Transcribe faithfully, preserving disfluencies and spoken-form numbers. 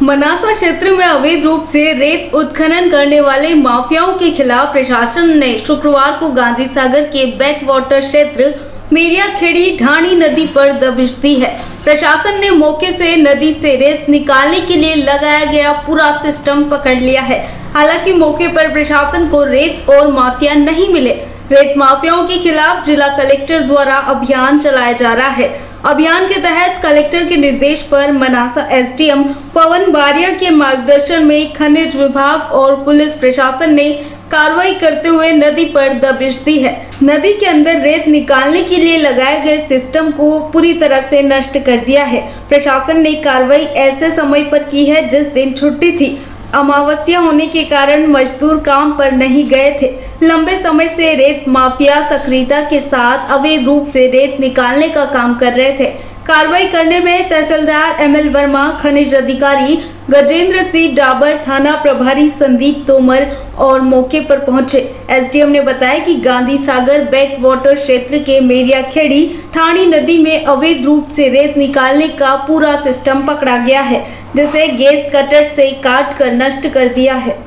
मनासा क्षेत्र में अवैध रूप से रेत उत्खनन करने वाले माफियाओं के खिलाफ प्रशासन ने शुक्रवार को गांधी सागर के बैक वाटर क्षेत्र मेरिया खेड़ी ढाणी नदी पर दबिश दी है। प्रशासन ने मौके से नदी से रेत निकालने के लिए लगाया गया पूरा सिस्टम पकड़ लिया है। हालांकि मौके पर प्रशासन को रेत और माफिया नहीं मिले। रेत माफियाओं के खिलाफ जिला कलेक्टर द्वारा अभियान चलाया जा रहा है। अभियान के तहत कलेक्टर के निर्देश पर मनासा एसडीएम पवन बारिया के मार्गदर्शन में खनिज विभाग और पुलिस प्रशासन ने कार्रवाई करते हुए नदी पर दबिश दी है। नदी के अंदर रेत निकालने के लिए लगाए गए सिस्टम को पूरी तरह से नष्ट कर दिया है। प्रशासन ने कार्रवाई ऐसे समय पर की है जिस दिन छुट्टी थी। अमावस्या होने के कारण मजदूर काम पर नहीं गए थे। लंबे समय से रेत माफिया सक्रियता के साथ अवैध रूप से रेत निकालने का काम कर रहे थे। कार्रवाई करने में तहसीलदार एम एल वर्मा, खनिज अधिकारी गजेंद्र सिंह डाबर, थाना प्रभारी संदीप तोमर और मौके पर पहुंचे। एसडीएम ने बताया कि गांधी सागर बैक वाटर क्षेत्र के मेरिया खेड़ी ठाणी नदी में अवैध रूप से रेत निकालने का पूरा सिस्टम पकड़ा गया है, जिसे गैस कटर से काट कर नष्ट कर दिया है।